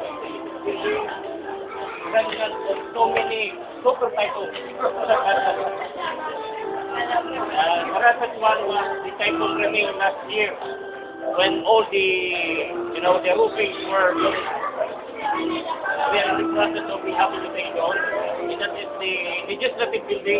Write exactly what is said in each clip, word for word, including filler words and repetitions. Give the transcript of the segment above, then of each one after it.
Ganyan, so many super titles. Uh, Marasat one was the typhoon remain last year when all the, you know, the roofings were blown. We are in the process of rehabilitation. And that is the legislative building,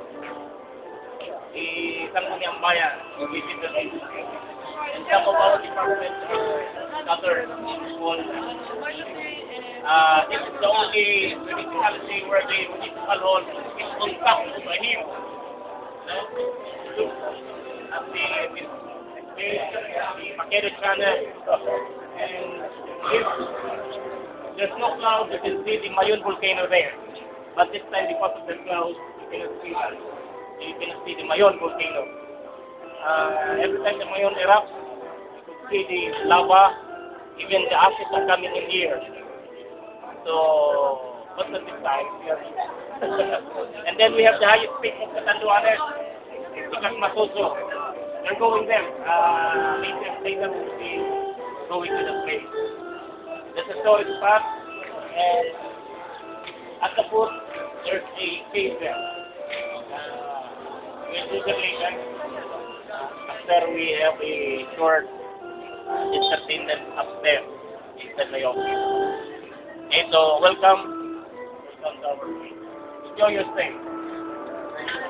the Sangguniang Bayan, which is the and some of our departments are covered in small. Uh, this is the only municipality where the municipal hall is on top of a hill. No? Look at the, the, the, the Makere Channel. And if there's no cloud, you can see the Mayon volcano there. But this time, because of the clouds, you cannot see that. You cannot see the Mayon volcano. Uh, every time the Mayon erupts, you could see the lava, even the ashes are coming in here. So, but at this time, we are and then we have the highest peak of Catanduanes, the Casmasoso. They're going there. Uh, later, later we'll be going to the place. There's a storage spot, and at the foot, there's a cave there. Uh, we'll do the later. After we have a short uh, entertainment upstairs inside the office. Okay, so welcome. Welcome to our place. Enjoy your stay.